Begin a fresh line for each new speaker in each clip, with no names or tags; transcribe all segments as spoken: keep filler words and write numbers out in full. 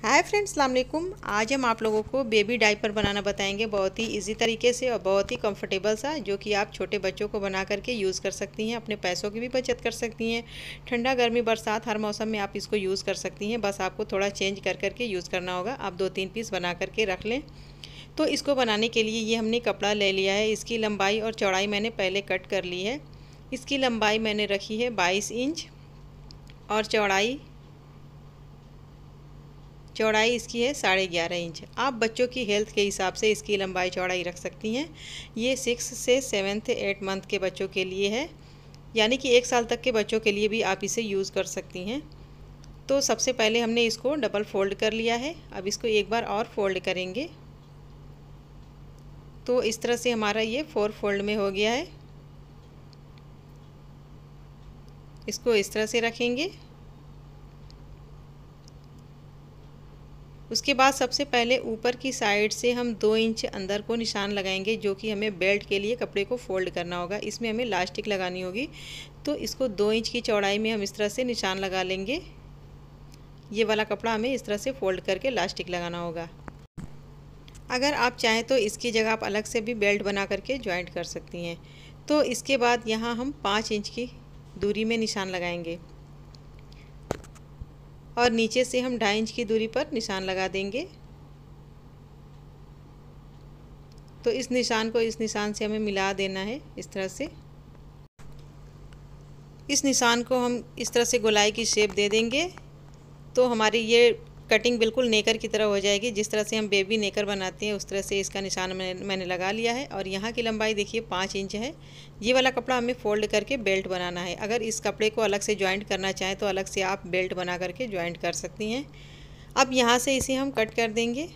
Hi friends, अस्सलाम वालेकुम। आज हम आप लोगों को बेबी डायपर बनाना बताएंगे बहुत ही इजी तरीके से और बहुत ही कंफर्टेबल सा, जो कि आप छोटे बच्चों को बना करके यूज़ कर सकती हैं। अपने पैसों की भी बचत कर सकती हैं। ठंडा गर्मी बरसात हर मौसम में आप इसको यूज़ कर सकती हैं। बस आपको थोड़ा चेंज कर करके यूज़ करना होगा। आप दो तीन पीस बना करके रख लें। तो इसको बनाने के लिए ये हमने कपड़ा ले लिया है। इसकी लंबाई और चौड़ाई मैंने पहले कट कर ली है। इसकी लंबाई मैंने रखी है बाईस इंच और चौड़ाई चौड़ाई इसकी है साढ़े ग्यारह इंच। आप बच्चों की हेल्थ के हिसाब से इसकी लंबाई चौड़ाई रख सकती हैं। ये सिक्स से सेवन्थ एट मंथ के बच्चों के लिए है, यानी कि एक साल तक के बच्चों के लिए भी आप इसे यूज़ कर सकती हैं। तो सबसे पहले हमने इसको डबल फोल्ड कर लिया है। अब इसको एक बार और फोल्ड करेंगे तो इस तरह से हमारा ये फोर फोल्ड में हो गया है। इसको इस तरह से रखेंगे। उसके बाद सबसे पहले ऊपर की साइड से हम दो इंच अंदर को निशान लगाएंगे, जो कि हमें बेल्ट के लिए कपड़े को फोल्ड करना होगा। इसमें हमें लास्टिक लगानी होगी, तो इसको दो इंच की चौड़ाई में हम इस तरह से निशान लगा लेंगे। ये वाला कपड़ा हमें इस तरह से फोल्ड करके लास्टिक लगाना होगा। अगर आप चाहें तो इसकी जगह आप अलग से भी बेल्ट बना करके ज्वाइंट कर सकती हैं। तो इसके बाद यहाँ हम पाँच इंच की दूरी में निशान लगाएंगे और नीचे से हम ढाई इंच की दूरी पर निशान लगा देंगे। तो इस निशान को इस निशान से हमें मिला देना है इस तरह से। इस निशान को हम इस तरह से गोलाई की शेप दे देंगे तो हमारी ये कटिंग बिल्कुल नेकर की तरह हो जाएगी। जिस तरह से हम बेबी नेकर बनाते हैं उस तरह से इसका निशान मैंने मैंने लगा लिया है। और यहाँ की लंबाई देखिए पाँच इंच है। ये वाला कपड़ा हमें फोल्ड करके बेल्ट बनाना है। अगर इस कपड़े को अलग से ज्वाइंट करना चाहें तो अलग से आप बेल्ट बना करके ज्वाइंट कर सकती हैं। अब यहाँ से इसे हम कट कर देंगे।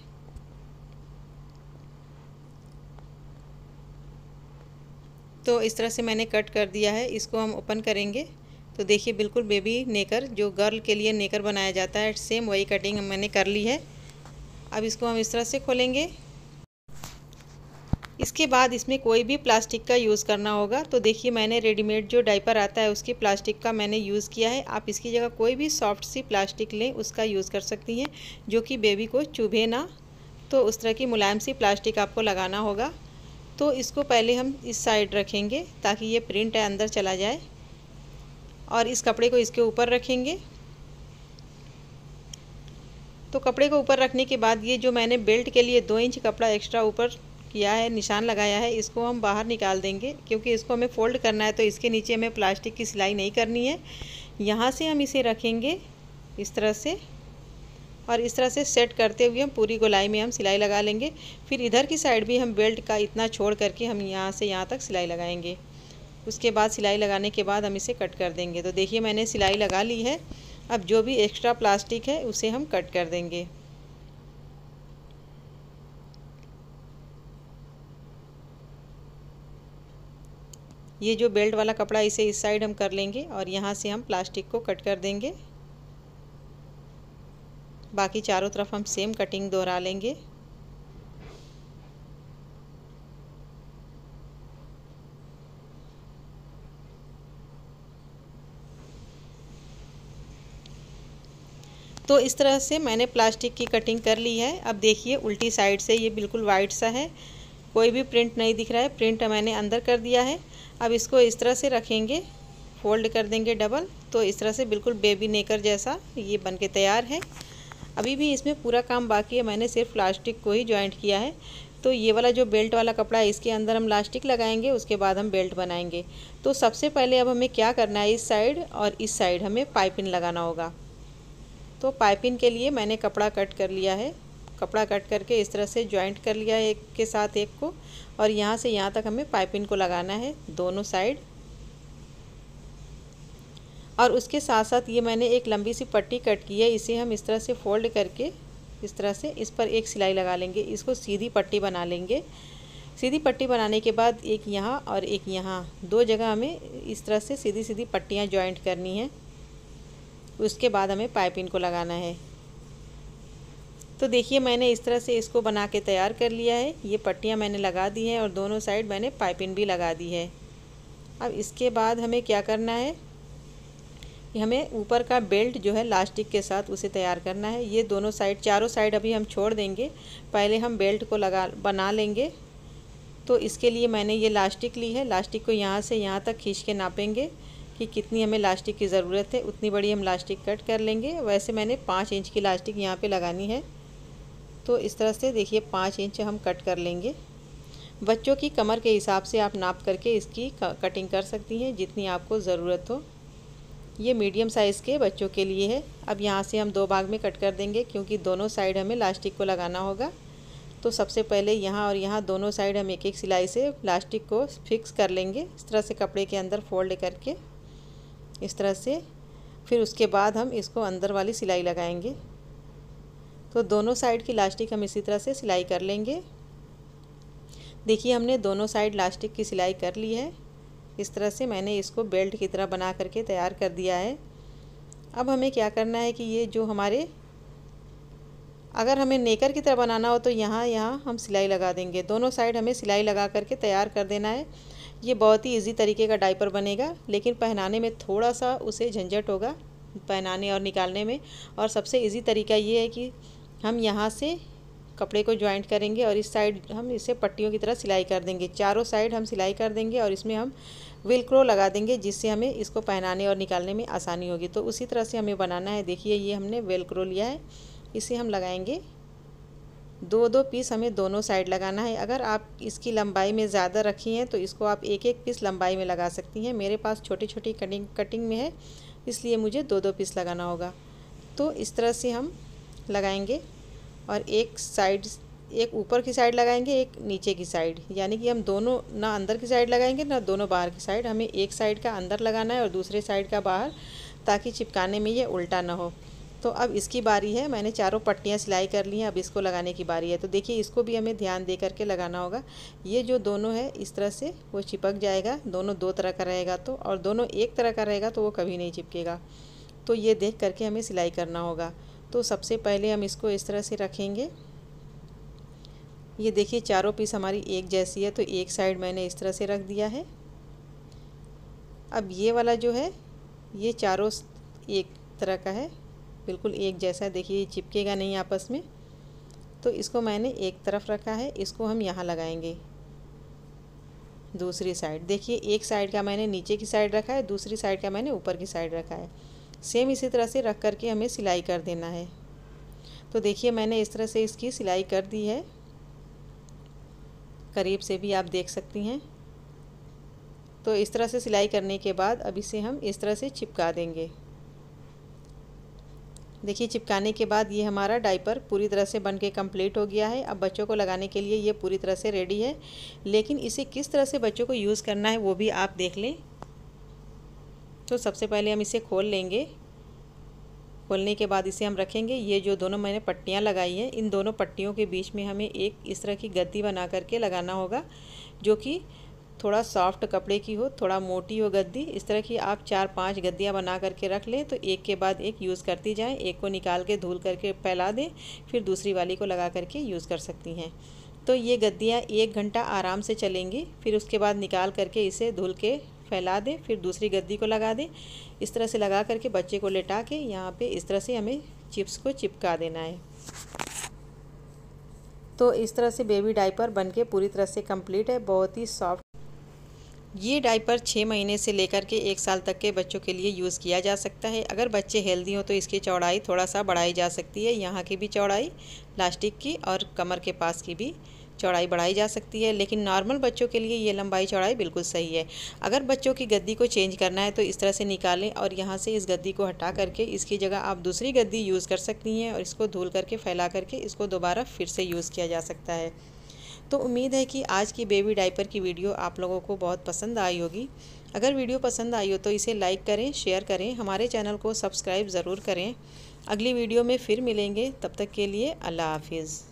तो इस तरह से मैंने कट कर दिया है। इसको हम ओपन करेंगे तो देखिए बिल्कुल बेबी नेकर, जो गर्ल के लिए नेकर बनाया जाता है, सेम वही कटिंग मैंने कर ली है। अब इसको हम इस तरह से खोलेंगे। इसके बाद इसमें कोई भी प्लास्टिक का यूज़ करना होगा। तो देखिए मैंने रेडीमेड जो डायपर आता है उसकी प्लास्टिक का मैंने यूज़ किया है। आप इसकी जगह कोई भी सॉफ्ट सी प्लास्टिक लें, उसका यूज़ कर सकती हैं, जो कि बेबी को चुभे ना। तो उस तरह की मुलायम सी प्लास्टिक आपको लगाना होगा। तो इसको पहले हम इस साइड रखेंगे ताकि ये प्रिंट है अंदर चला जाए, और इस कपड़े को इसके ऊपर रखेंगे। तो कपड़े को ऊपर रखने के बाद ये जो मैंने बेल्ट के लिए दो इंच कपड़ा एक्स्ट्रा ऊपर किया है, निशान लगाया है, इसको हम बाहर निकाल देंगे, क्योंकि इसको हमें फोल्ड करना है। तो इसके नीचे हमें प्लास्टिक की सिलाई नहीं करनी है। यहाँ से हम इसे रखेंगे इस तरह से, और इस तरह से सेट करते हुए हम पूरी गोलाई में हम सिलाई लगा लेंगे। फिर इधर की साइड भी हम बेल्ट का इतना छोड़ करके हम यहाँ से यहाँ तक सिलाई लगाएंगे। उसके बाद सिलाई लगाने के बाद हम इसे कट कर देंगे। तो देखिए मैंने सिलाई लगा ली है। अब जो भी एक्स्ट्रा प्लास्टिक है उसे हम कट कर देंगे। ये जो बेल्ट वाला कपड़ा इसे इस साइड हम कर लेंगे और यहाँ से हम प्लास्टिक को कट कर देंगे। बाकी चारों तरफ हम सेम कटिंग दोहरा लेंगे। तो इस तरह से मैंने प्लास्टिक की कटिंग कर ली है। अब देखिए उल्टी साइड से ये बिल्कुल वाइट सा है, कोई भी प्रिंट नहीं दिख रहा है। प्रिंट मैंने अंदर कर दिया है। अब इसको इस तरह से रखेंगे, फोल्ड कर देंगे डबल। तो इस तरह से बिल्कुल बेबी नेकर जैसा ये बन के तैयार है। अभी भी इसमें पूरा काम बाकी है, मैंने सिर्फ प्लास्टिक को ही ज्वाइंट किया है। तो ये वाला जो बेल्ट वाला कपड़ा है इसके अंदर हम लास्टिक लगाएंगे, उसके बाद हम बेल्ट बनाएंगे। तो सबसे पहले अब हमें क्या करना है, इस साइड और इस साइड हमें पाइपिंग लगाना होगा। तो पाइपिंग के लिए मैंने कपड़ा कट कर लिया है। कपड़ा कट करके इस तरह से ज्वाइंट कर लिया है एक के साथ एक को, और यहाँ से यहाँ तक हमें पाइपिंग को लगाना है दोनों साइड। और उसके साथ साथ ये मैंने एक लंबी सी पट्टी कट की है, इसे हम इस तरह से फोल्ड करके इस तरह से इस पर एक सिलाई लगा लेंगे। इसको सीधी पट्टी बना लेंगे। सीधी पट्टी बनाने के बाद एक यहाँ और एक यहाँ, दो जगह हमें इस तरह से सीधी सीधी पट्टियाँ ज्वाइंट करनी है। उसके बाद हमें पाइपिंग को लगाना है। तो देखिए मैंने इस तरह से इसको बना के तैयार कर लिया है। ये पट्टियाँ मैंने लगा दी हैं और दोनों साइड मैंने पाइपिंग भी लगा दी है। अब इसके बाद हमें क्या करना है, हमें ऊपर का बेल्ट जो है लास्टिक के साथ उसे तैयार करना है। ये दोनों साइड, चारों साइड अभी हम छोड़ देंगे, पहले हम बेल्ट को लगा बना लेंगे। तो इसके लिए मैंने ये लास्टिक ली है। लास्टिक को यहाँ से यहाँ तक खींच के नापेंगे कि कितनी हमें लास्टिक की ज़रूरत है, उतनी बड़ी हम लास्टिक कट कर लेंगे। वैसे मैंने पाँच इंच की लास्टिक यहाँ पे लगानी है, तो इस तरह से देखिए पाँच इंच हम कट कर लेंगे। बच्चों की कमर के हिसाब से आप नाप करके इसकी कटिंग कर सकती हैं जितनी आपको ज़रूरत हो। ये मीडियम साइज़ के बच्चों के लिए है। अब यहाँ से हम दो भाग में कट कर देंगे क्योंकि दोनों साइड हमें लास्टिक को लगाना होगा। तो सबसे पहले यहाँ और यहाँ दोनों साइड हम एक एक सिलाई से प्लास्टिक को फिक्स कर लेंगे, इस तरह से कपड़े के अंदर फोल्ड करके, इस तरह से। फिर उसके बाद हम इसको अंदर वाली सिलाई लगाएंगे। तो दोनों साइड की लास्टिक हम इसी तरह से सिलाई कर लेंगे। देखिए हमने दोनों साइड लास्टिक की सिलाई कर ली है। इस तरह से मैंने इसको बेल्ट की तरह बना करके तैयार कर दिया है। अब हमें क्या करना है कि ये जो हमारे, अगर हमें नेकर की तरह बनाना हो तो यहाँ यहाँ हम सिलाई लगा देंगे। दोनों साइड हमें सिलाई लगा करके तैयार कर देना है। ये बहुत ही इजी तरीके का डायपर बनेगा, लेकिन पहनाने में थोड़ा सा उसे झंझट होगा, पहनाने और निकालने में। और सबसे इजी तरीका ये है कि हम यहाँ से कपड़े को ज्वाइंट करेंगे और इस साइड हम इसे पट्टियों की तरह सिलाई कर देंगे। चारों साइड हम सिलाई कर देंगे और इसमें हम वेलक्रो लगा देंगे, जिससे हमें इसको पहनाने और निकालने में आसानी होगी। तो उसी तरह से हमें बनाना है। देखिए ये हमने वेलक्रो लिया है, इसे हम लगाएंगे। दो दो पीस हमें दोनों साइड लगाना है। अगर आप इसकी लंबाई में ज़्यादा रखी हैं तो इसको आप एक एक पीस लंबाई में लगा सकती हैं। मेरे पास छोटी छोटी कटिंग कटिंग में है, इसलिए मुझे दो दो पीस लगाना होगा। तो इस तरह से हम लगाएंगे और एक साइड, एक ऊपर की साइड लगाएंगे, एक नीचे की साइड, यानी कि हम दोनों ना अंदर की साइड लगाएंगे ना दोनों बाहर की साइड। हमें एक साइड का अंदर लगाना है और दूसरे साइड का बाहर, ताकि चिपकाने में ये उल्टा ना हो। तो अब इसकी बारी है। मैंने चारों पट्टियाँ सिलाई कर ली हैं, अब इसको लगाने की बारी है। तो देखिए इसको भी हमें ध्यान दे करके लगाना होगा। ये जो दोनों है इस तरह से वो चिपक जाएगा। दोनों दो तरह का रहेगा तो, और दोनों एक तरह का रहेगा तो वो कभी नहीं चिपकेगा। तो ये देख करके हमें सिलाई करना होगा। तो सबसे पहले हम इसको इस तरह से रखेंगे। ये देखिए चारों पीस हमारी एक जैसी है, तो एक साइड मैंने इस तरह से रख दिया है। अब ये वाला जो है ये चारों एक तरह का है, बिल्कुल एक जैसा है। देखिए ये चिपकेगा नहीं आपस में। तो इसको मैंने एक तरफ रखा है, इसको हम यहाँ लगाएंगे दूसरी साइड। देखिए एक साइड का मैंने नीचे की साइड रखा है, दूसरी साइड का मैंने ऊपर की साइड रखा है। सेम इसी तरह से रख करके हमें सिलाई कर देना है। तो देखिए मैंने इस तरह से इसकी सिलाई कर दी है, करीब से भी आप देख सकती हैं। तो इस तरह से सिलाई करने के बाद अब इसे हम इस तरह से चिपका देंगे। देखिए चिपकाने के बाद ये हमारा डायपर पूरी तरह से बनके कंप्लीट हो गया है। अब बच्चों को लगाने के लिए ये पूरी तरह से रेडी है, लेकिन इसे किस तरह से बच्चों को यूज़ करना है वो भी आप देख लें। तो सबसे पहले हम इसे खोल लेंगे। खोलने के बाद इसे हम रखेंगे। ये जो दोनों मैंने पट्टियाँ लगाई हैं, इन दोनों पट्टियों के बीच में हमें एक इस तरह की गद्दी बना करके लगाना होगा, जो कि थोड़ा सॉफ्ट कपड़े की हो, थोड़ा मोटी हो गद्दी। इस तरह की आप चार पांच गद्दियाँ बना करके रख लें, तो एक के बाद एक यूज़ करती जाएं। एक को निकाल के धुल करके फैला दें, फिर दूसरी वाली को लगा करके यूज़ कर सकती हैं। तो ये गद्दियाँ एक घंटा आराम से चलेंगी। फिर उसके बाद निकाल करके इसे धुल के फैला दें, फिर दूसरी गद्दी को लगा दें। इस तरह से लगा करके बच्चे को लेटा के यहाँ पे इस तरह से हमें चिप्स को चिपका देना है। तो इस तरह से बेबी डायपर बनके पूरी तरह से कंप्लीट है, बहुत ही सॉफ्ट। ये डायपर छः महीने से लेकर के एक साल तक के बच्चों के लिए यूज़ किया जा सकता है। अगर बच्चे हेल्दी हो तो इसकी चौड़ाई थोड़ा सा बढ़ाई जा सकती है, यहाँ की भी चौड़ाई लास्टिक की और कमर के पास की भी चौड़ाई बढ़ाई जा सकती है, लेकिन नॉर्मल बच्चों के लिए ये लंबाई चौड़ाई बिल्कुल सही है। अगर बच्चों की गद्दी को चेंज करना है तो इस तरह से निकालें और यहाँ से इस गद्दी को हटा करके इसकी जगह आप दूसरी गद्दी यूज़ कर सकती हैं और इसको धुल करके फैला करके इसको दोबारा फिर से यूज़ किया जा सकता है। तो उम्मीद है कि आज की बेबी डायपर की वीडियो आप लोगों को बहुत पसंद आई होगी। अगर वीडियो पसंद आई हो तो इसे लाइक करें, शेयर करें, हमारे चैनल को सब्सक्राइब ज़रूर करें। अगली वीडियो में फिर मिलेंगे, तब तक के लिए अल्लाह हाफिज़।